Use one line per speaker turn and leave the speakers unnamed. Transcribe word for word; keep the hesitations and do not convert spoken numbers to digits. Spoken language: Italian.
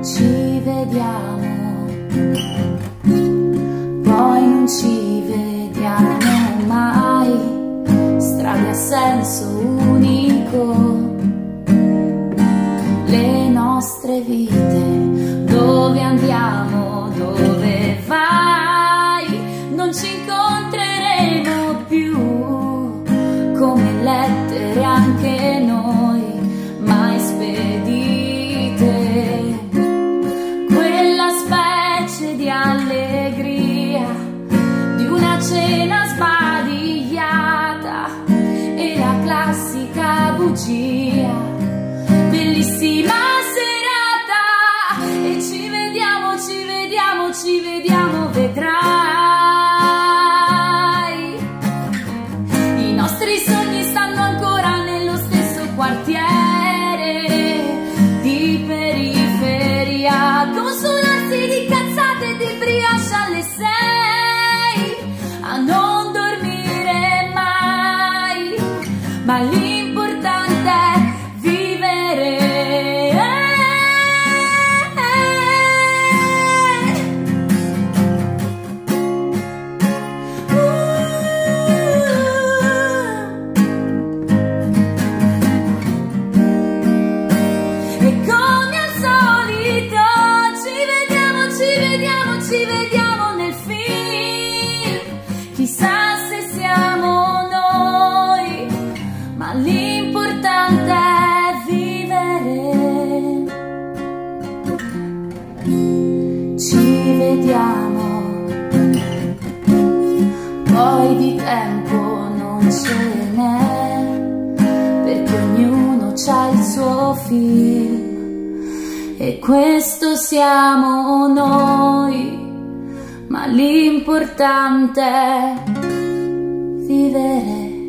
ci vediamo, poi non ci vediamo mai, strade a senso unico, le nostre vite, dove andiamo, dove vai, non ci incontreremo più, come lettere anche noi, mai spedite, quella specie di allegria, di una cena sbadigliata, e la classica bugia, bellissima serata, e ci vediamo, ci vediamo, ci vediamo, vedrai, i nostri sogni stanno ancora nello stesso quartiere di periferia, consolarsi di cazzate e di brioche alle sei, a non dormire mai, ma l'importante è vivere. Ci vediamo nel film, chissà se siamo noi, ma l'importante è vivere. Ci vediamo, poi di tempo non ce n'è, perché ognuno c'ha il suo film, e questo siamo noi, ma l'importante è vivere.